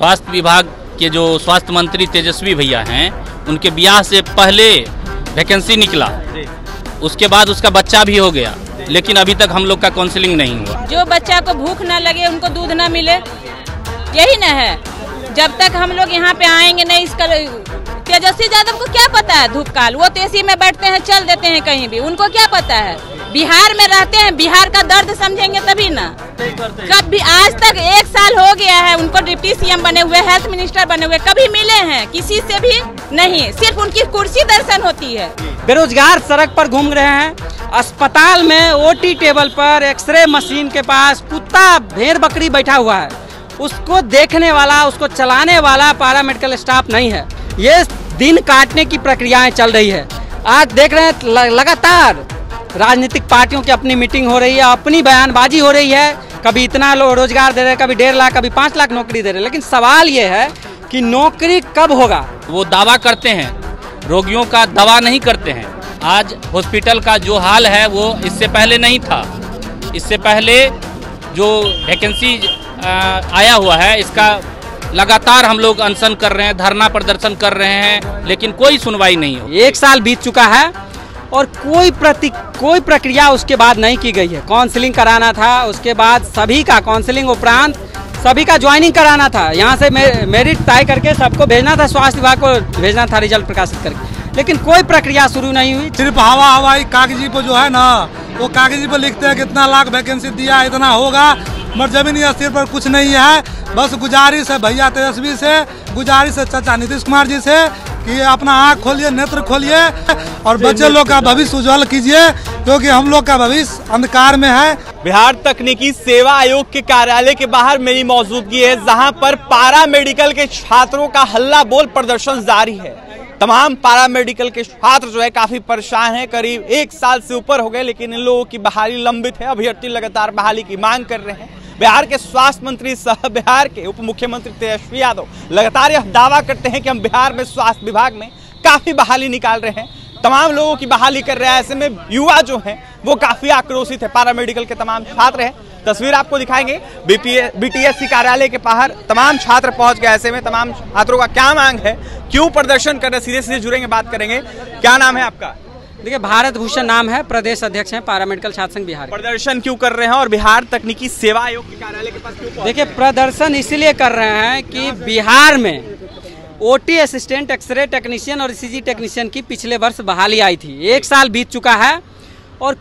स्वास्थ्य विभाग के जो स्वास्थ्य मंत्री तेजस्वी भैया हैं, उनके ब्याह से पहले वैकेंसी निकला, उसके बाद उसका बच्चा भी हो गया, लेकिन अभी तक हम लोग का काउंसलिंग नहीं हुआ। जो बच्चा को भूख न लगे, उनको दूध न मिले, यही न है। जब तक हम लोग यहाँ पे आएंगे नहीं, इसका तेजस्वी यादव को क्या पता है धूप काल? वो तेजी में बैठते हैं, चल देते हैं कहीं भी, उनको क्या पता है? बिहार में रहते हैं, बिहार का दर्द समझेंगे तभी ना। कभी आज तक 1 साल हो गया है उनको डिप्टी सीएम बने हुए, हेल्थ मिनिस्टर बने हुए, कभी मिले हैं किसी से भी नहीं, सिर्फ उनकी कुर्सी दर्शन होती है। बेरोजगार सड़क पर घूम रहे हैं, अस्पताल में ओटी टेबल पर एक्सरे मशीन के पास कुत्ता भेड़ बकरी बैठा हुआ है, उसको देखने वाला, उसको चलाने वाला पैरा मेडिकल स्टाफ नहीं है। ये दिन काटने की प्रक्रियाएं चल रही है। आज देख रहे हैं लगातार राजनीतिक पार्टियों की अपनी मीटिंग हो रही है, अपनी बयानबाजी हो रही है, कभी इतना रोजगार दे रहे, कभी 1.5 लाख, कभी 5 लाख नौकरी दे रहे, लेकिन सवाल ये है कि नौकरी कब होगा? वो दावा करते हैं, रोगियों का दवा नहीं करते हैं। आज हॉस्पिटल का जो हाल है वो इससे पहले नहीं था। इससे पहले जो वैकेंसी आया हुआ है, इसका लगातार हम लोग अनशन कर रहे हैं, धरना प्रदर्शन कर रहे हैं, लेकिन कोई सुनवाई नहीं हो। 1 साल बीत चुका है और कोई प्रक्रिया उसके बाद नहीं की गई है। काउंसलिंग कराना था, उसके बाद सभी का काउंसलिंग उपरांत सभी का ज्वाइनिंग कराना था, यहाँ से मेरिट तय करके सबको भेजना था, स्वास्थ्य विभाग को भेजना था रिजल्ट प्रकाशित करके, लेकिन कोई प्रक्रिया शुरू नहीं हुई। सिर्फ हवाई कागजी पर जो है ना, वो कागजी पर लिखते हैं कितना लाख वैकेंसी दिया, इतना होगा, मगर जमीनी स्तर पर कुछ नहीं है। बस गुजारिश है भैया तेजस्वी से, गुजारिश है चाचा नीतीश कुमार जी से कि अपना आँख खोलिए, नेत्र खोलिए और बच्चे लोग का भविष्य उज्जवल कीजिए, क्योंकि हम लोग का भविष्य अंधकार में है। बिहार तकनीकी सेवा आयोग के कार्यालय के बाहर मेरी मौजूदगी है, जहां पर पारा मेडिकल के छात्रों का हल्ला बोल प्रदर्शन जारी है। तमाम पारा मेडिकल के छात्र जो है काफी परेशान हैं, करीब 1 साल से ऊपर हो गए, लेकिन इन लोगों की बहाली लंबित है। अभ्यर्थी लगातार बहाली की मांग कर रहे हैं। बिहार के स्वास्थ्य मंत्री सह बिहार के उप मुख्यमंत्री तेजस्वी यादव लगातार यह दावा करते हैं कि हम बिहार में स्वास्थ्य विभाग में काफी बहाली निकाल रहे हैं, तमाम लोगों की बहाली कर रहे हैं। ऐसे में युवा जो हैं वो काफी आक्रोशित है। पारा मेडिकल के तमाम छात्र हैं, तस्वीर आपको दिखाएंगे। बीटीएससी कार्यालय के बाहर तमाम छात्र पहुंच गए। ऐसे में तमाम छात्रों का क्या मांग है, क्यों प्रदर्शन कर रहे हैं, सीधे सीधे जुड़ेंगे, बात करेंगे। क्या नाम है आपका? देखिए, भारत भूषण नाम है, प्रदेश अध्यक्ष हैं पारा मेडिकल छात्र संघ बिहार। प्रदर्शन क्यों कर रहे हैं और बिहार तकनीकी सेवा आयोग के कार्यालय के पास क्यों? देखिए, प्रदर्शन इसलिए कर रहे हैं कि बिहार में ओटी असिस्टेंट, एक्सरे टेक्नीशियन और ईसीजी टेक्नीशियन की पिछले वर्ष बहाली आई थी। 1 साल बीत चुका है और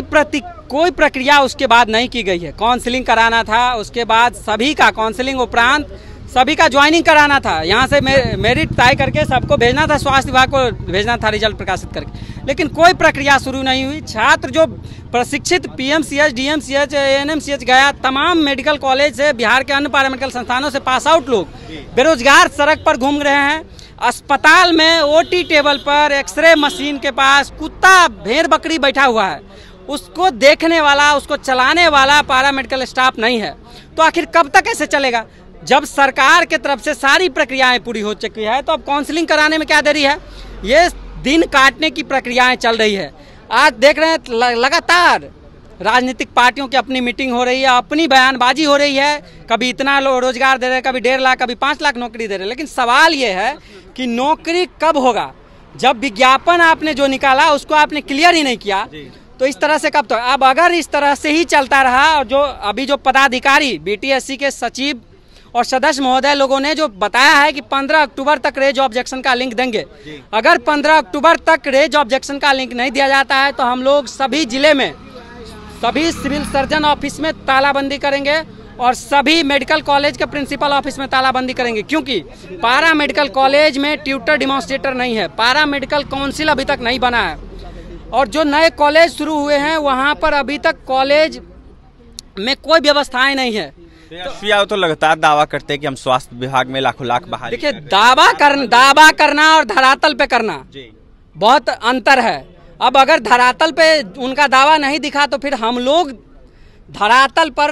कोई प्रक्रिया उसके बाद नहीं की गई है। काउंसलिंग कराना था, उसके बाद सभी का काउंसलिंग उपरांत सभी का ज्वाइनिंग कराना था, यहाँ से मेरिट तय करके सबको भेजना था, स्वास्थ्य विभाग को भेजना था रिजल्ट प्रकाशित करके, लेकिन कोई प्रक्रिया शुरू नहीं हुई। छात्र जो प्रशिक्षित पीएमसीएच, डीएमसीएच, एएनएमसीएच गया, तमाम मेडिकल कॉलेज से, बिहार के अन्य पैरामेडिकल संस्थानों से पास आउट लोग बेरोजगार सड़क पर घूम रहे हैं। अस्पताल में ओटी टेबल पर एक्सरे मशीन के पास कुत्ता भेड़ बकरी बैठा हुआ है, उसको देखने वाला, उसको चलाने वाला पैरा मेडिकल स्टाफ नहीं है। तो आखिर कब तक ऐसे चलेगा? जब सरकार के तरफ से सारी प्रक्रियाएं पूरी हो चुकी है, तो अब काउंसलिंग कराने में क्या देरी है? ये दिन काटने की प्रक्रियाएं चल रही है। आज देख रहे हैं लगातार राजनीतिक पार्टियों की अपनी मीटिंग हो रही है, अपनी बयानबाजी हो रही है, कभी इतना रोजगार दे रहे, कभी 1.5 लाख, कभी 5 लाख नौकरी दे रहे, लेकिन सवाल ये है कि नौकरी कब होगा? जब विज्ञापन आपने जो निकाला उसको आपने क्लियर ही नहीं किया, तो इस तरह से कब? तो अब अगर इस तरह से ही चलता रहा, और जो अभी जो पदाधिकारी बीटीएससी के सचिव और सदस्य महोदय लोगों ने जो बताया है कि 15 अक्टूबर तक रेज ऑब्जेक्शन का लिंक देंगे, अगर 15 अक्टूबर तक रेज ऑब्जेक्शन का लिंक नहीं दिया जाता है तो हम लोग सभी जिले में सभी सिविल सर्जन ऑफिस में तालाबंदी करेंगे और सभी मेडिकल कॉलेज के प्रिंसिपल ऑफिस में तालाबंदी करेंगे, क्योंकि पारा मेडिकल कॉलेज में ट्यूटर डिमॉन्स्ट्रेटर नहीं है, पारा मेडिकल काउंसिल अभी तक नहीं बना है, और जो नए कॉलेज शुरू हुए हैं वहाँ पर अभी तक कॉलेज में कोई व्यवस्थाएं नहीं है। तो लगातार दावा करते हैं कि हम स्वास्थ्य विभाग में लाखों लाख बहाली। देखिए, दावा करना और धरातल पे करना बहुत अंतर है। अब अगर धरातल पे उनका दावा नहीं दिखा तो फिर हम लोग धरातल पर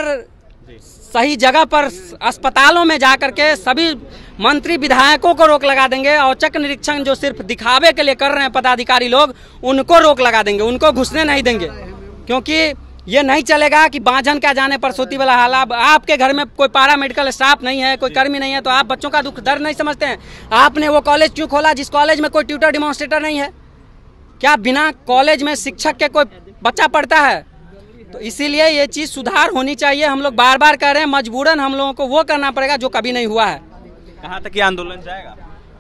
सही जगह पर अस्पतालों में जाकर के सभी मंत्री विधायकों को रोक लगा देंगे। औचक निरीक्षण जो सिर्फ दिखावे के लिए कर रहे हैं पदाधिकारी लोग, उनको रोक लगा देंगे, उनको घुसने नहीं देंगे, क्योंकि ये नहीं चलेगा कि बांझन क्या जाने परसौती वाला हाल। आपके घर में कोई पारा मेडिकल स्टाफ नहीं है, कोई कर्मी नहीं है, तो आप बच्चों का दुख दर्द नहीं समझते हैं। आपने वो कॉलेज क्यों खोला जिस कॉलेज में कोई ट्यूटर डिमॉन्स्ट्रेटर नहीं है? क्या बिना कॉलेज में शिक्षक के कोई बच्चा पढ़ता है? तो इसीलिए ये चीज़ सुधार होनी चाहिए। हम लोग बार बार कह रहे हैं, मजबूरन हम लोगों को वो करना पड़ेगा जो कभी नहीं हुआ है। कहाँ तक ये आंदोलन जाएगा?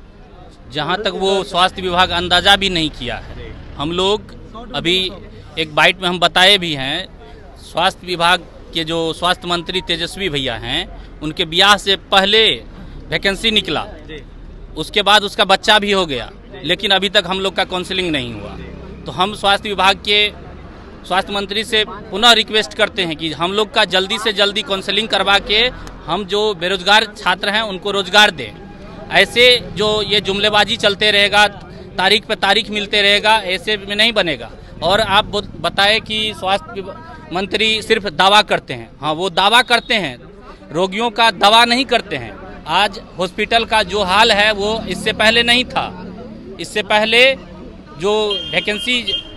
जहाँ तक वो स्वास्थ्य विभाग अंदाजा भी नहीं किया है। हम लोग अभी एक बाइट में हम बताए भी हैं, स्वास्थ्य विभाग के जो स्वास्थ्य मंत्री तेजस्वी भैया हैं, उनके ब्याह से पहले वैकेंसी निकला, उसके बाद उसका बच्चा भी हो गया, लेकिन अभी तक हम लोग का काउंसलिंग नहीं हुआ। तो हम स्वास्थ्य विभाग के स्वास्थ्य मंत्री से पुनः रिक्वेस्ट करते हैं कि हम लोग का जल्दी से जल्दी काउंसलिंग करवा के हम जो बेरोजगार छात्र हैं उनको रोजगार दें। ऐसे जो ये जुमलेबाजी चलते रहेगा, तारीख पे तारीख मिलते रहेगा, ऐसे में नहीं बनेगा। और आप बताएं कि स्वास्थ्य मंत्री सिर्फ दावा करते हैं। हाँ, वो दावा करते हैं, रोगियों का दवा नहीं करते हैं। आज हॉस्पिटल का जो हाल है वो इससे पहले नहीं था। इससे पहले जो वैकेंसी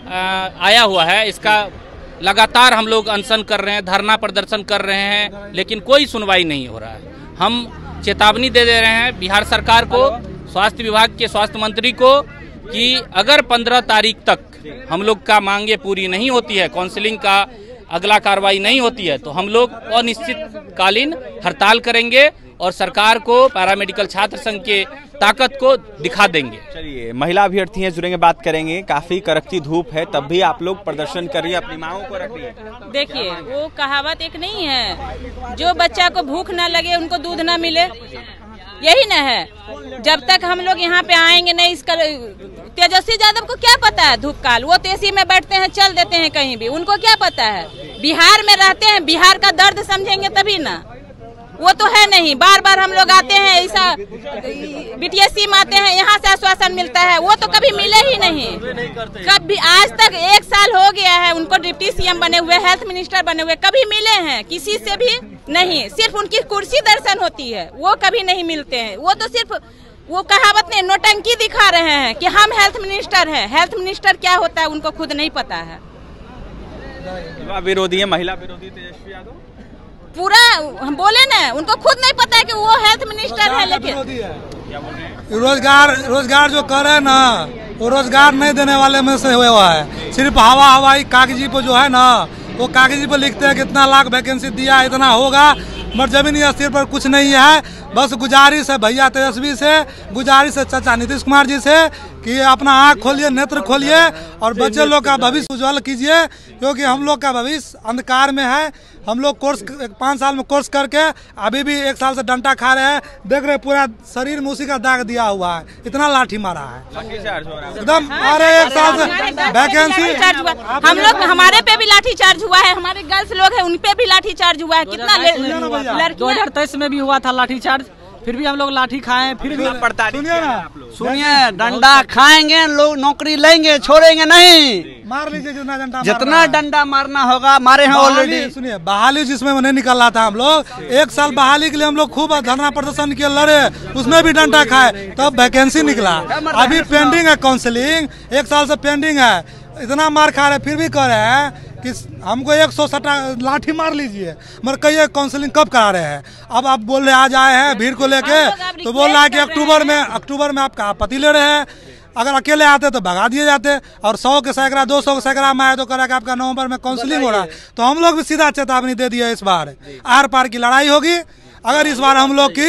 आया हुआ है, इसका लगातार हम लोग अनशन कर रहे हैं, धरना प्रदर्शन कर रहे हैं, लेकिन कोई सुनवाई नहीं हो रहा है। हम चेतावनी दे रहे हैं बिहार सरकार को, स्वास्थ्य विभाग के स्वास्थ्य मंत्री को, कि अगर 15 तारीख तक हम लोग का मांगे पूरी नहीं होती है, काउंसलिंग का अगला कार्रवाई नहीं होती है, तो हम लोग अनिश्चितकालीन हड़ताल करेंगे और सरकार को, पैरामेडिकल छात्र संघ के ताकत को दिखा देंगे। चलिए, महिला अभ्यर्थी हैं, जुड़ेंगे, बात करेंगे। काफी कड़कती धूप है, तब भी आप लोग प्रदर्शन कर रही है, अपनी मांगों को रख रही है। देखिए, वो कहावत एक नहीं है, जो बच्चा को भूख ना लगे उनको दूध ना मिले, यही न है। जब तक हम लोग यहाँ पे आएंगे नहीं, इसका तेजस्वी यादव को क्या पता है धूप काल? वो तेजी में बैठते हैं, चल देते हैं कहीं भी, उनको क्या पता है? बिहार में रहते हैं, बिहार का दर्द समझेंगे तभी ना। वो तो है नहीं। बार बार हम लोग आते हैं, ऐसा बीटीएससी में आते हैं, यहाँ से आश्वासन मिलता है, वो तो कभी मिले ही नहीं। कभी आज तक 1 साल हो गया है उनको डिप्टी सीएम बने हुए, हेल्थ मिनिस्टर बने हुए, कभी मिले हैं किसी से भी नहीं। सिर्फ उनकी कुर्सी दर्शन होती है, वो कभी नहीं मिलते हैं। वो तो सिर्फ वो कहावत ने नोटंकी दिखा रहे हैं कि हम हेल्थ मिनिस्टर हैं। हेल्थ मिनिस्टर क्या होता है उनको खुद नहीं पता है। विरोधी है, महिला विरोधी तेजस्वी यादव पूरा हम बोले ना, उनको खुद नहीं पता है कि वो हेल्थ मिनिस्टर है। लेकिन रोजगार जो कर रहे हैं ना, वो रोजगार नहीं देने वाले में से हुआ है। सिर्फ हवाई कागजी पे जो है ना, वो कागजी पे लिखते हैं कितना लाख वैकेंसी दिया, इतना होगा, मगर जमीनी स्तर पर कुछ नहीं है। बस गुजारिश है भैया तेजस्वी से, गुजारिश है चाचा नीतीश कुमार जी से कि अपना आँख खोलिए, नेत्र खोलिए और बच्चे लोग का भविष्य उज्जवल कीजिए, क्योंकि हम लोग का भविष्य अंधकार में है। हम लोग कोर्स 5 साल में कोर्स करके अभी भी 1 साल से डंडा खा रहे हैं। देख रहे पूरा शरीर में उसी का दाग दिया हुआ है, इतना लाठी मारा है एकदम। अरे 1 साल से वैकेंसी हम लोग, हमारे पे भी लाठी चार्ज हुआ है, हमारे गर्ल्स लोग हैं उन पे भी लाठी चार्ज हुआ है। कितना 2023 में भी हुआ था लाठी चार्ज, फिर भी हम लोग लाठी खाए, फिर भी पड़ता। सुनिए, डंडा खाएंगे लोग, नौकरी लेंगे, छोड़ेंगे नहीं। मार लीजिए जितना डंडा मारना होगा, मारे हैं ऑलरेडी। सुनिए, बहाली जिसमें नहीं निकल रहा था, हम लोग 1 साल बहाली के लिए हम लोग खूब धरना प्रदर्शन किए, लड़े, उसमें भी डंडा खाए, तब वैकेंसी निकला। अभी पेंडिंग है काउंसलिंग, 1 साल से पेंडिंग है। इतना मार खा रहे, फिर भी कह रहे हैं कि हमको 160 लाठी मार लीजिए, मगर कहिए काउंसलिंग कब करा रहे हैं? अब आप बोल रहे आज आए हैं भीड़ को लेके, तो बोल रहा है कि अक्टूबर में आपका आपत्ति ले रहे हैं। अगर अकेले आते तो भगा दिए जाते, और 100 के सैकड़ा 200 के सैकड़ा में आए तो कह रहा कि आपका नवंबर में काउंसलिंग हो रहा है। तो हम लोग भी सीधा चेतावनी दे दिया, इस बार आर पार की लड़ाई होगी। अगर इस बार हम लोग की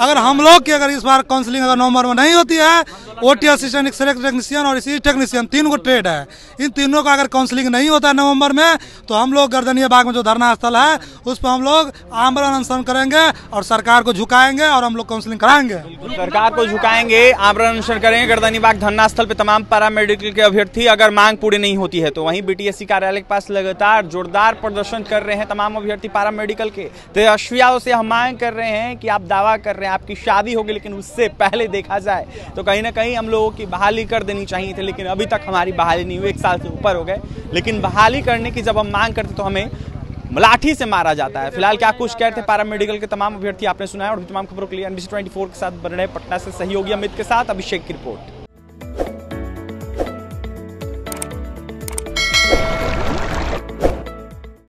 अगर इस बार काउंसलिंग अगर नवंबर में नहीं होती है, ओटी असिस्टेंट, एक्सरे टेक्नीशियन और इसी टेक्नीशियन 3 को ट्रेड है, इन तीनों का अगर काउंसलिंग नहीं होता है नवंबर में, तो हम लोग गर्दनिया बाग में जो धरना स्थल है उस पर हम लोग आमरण अनशन करेंगे और सरकार को झुकाएंगे और हम लोग काउंसलिंग कराएंगे। सरकार को झुकाएंगे, आमरण अनशन करेंगे। गर्दनिया बाग धरना स्थल पे तमाम पैरा मेडिकल के अभ्यर्थी अगर मांग पूरी नहीं होती है, तो वहीं बीटीएससी कार्यालय के पास लगातार जोरदार प्रदर्शन कर रहे हैं तमाम अभ्यर्थी पैरा मेडिकल के। तेजस्वी यादव से हम मांग कर रहे हैं कि आप दावा कर रहे हैं आपकी शादी होगी, लेकिन उससे पहले देखा जाए तो कहीं ना कहीं हम लोगों की बहाली कर देनी चाहिए थी, लेकिन अभी तक हमारी बहाली नहीं हुई। 1 साल से ऊपर हो गए, लेकिन बहाली करने की जब हम मांग करते तो हमें लाठी से मारा जाता है। फिलहाल क्या कुछ कहते हैं पैरा मेडिकल के तमाम अभ्यर्थी आपने सुना है, और तमाम खबरों के लिए NBC 24 के साथ बन रहे पटना से सहयोगी अमित के साथ अभिषेक की रिपोर्ट।